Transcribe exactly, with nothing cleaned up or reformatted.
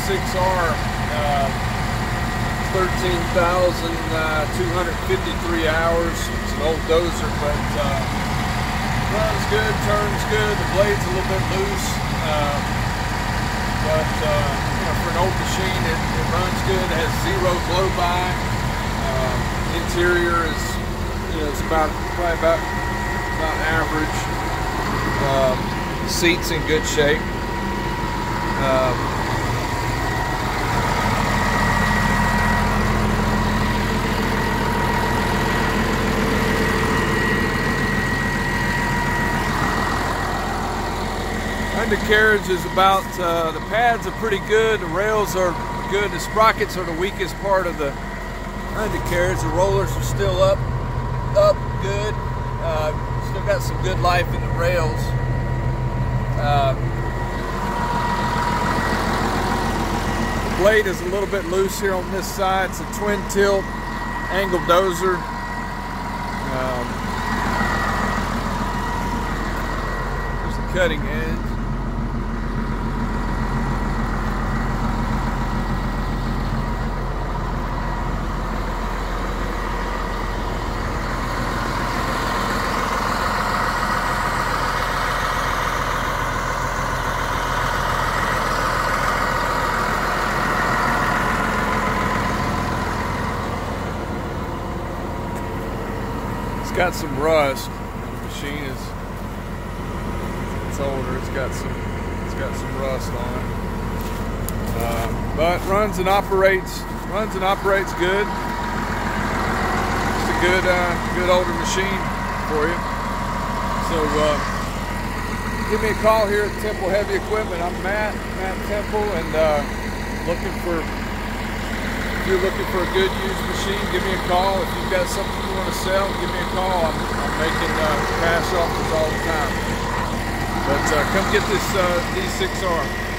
six R, uh, thirteen thousand two hundred fifty-three hours. It's an old dozer, but uh, runs good, turns good. The blade's a little bit loose, uh, but uh, you know, for an old machine, it, it runs good. It has zero blow-by. Uh, interior is, you know, it's about probably about about average. Uh, seats in good shape. Uh, Undercarriage is about, uh, the pads are pretty good, the rails are good, the sprockets are the weakest part of the undercarriage. The rollers are still up, up good, uh, still got some good life in the rails. Uh, the blade is a little bit loose here on this side. It's a twin tilt angle dozer. Um, there's the cutting edge. It's got some rust. The machine is, it's older. It's got some, it's got some rust on it. Uh, but runs and operates, runs and operates good. It's a good, uh, good older machine for you. So uh, give me a call here at Temple Heavy Equipment. I'm Matt, Matt Temple, and uh, looking for. If you're looking for a good used machine, give me a call. If you've got something you want to sell, give me a call. I'm, I'm making uh, cash offers all the time. But uh, come get this uh, D six R.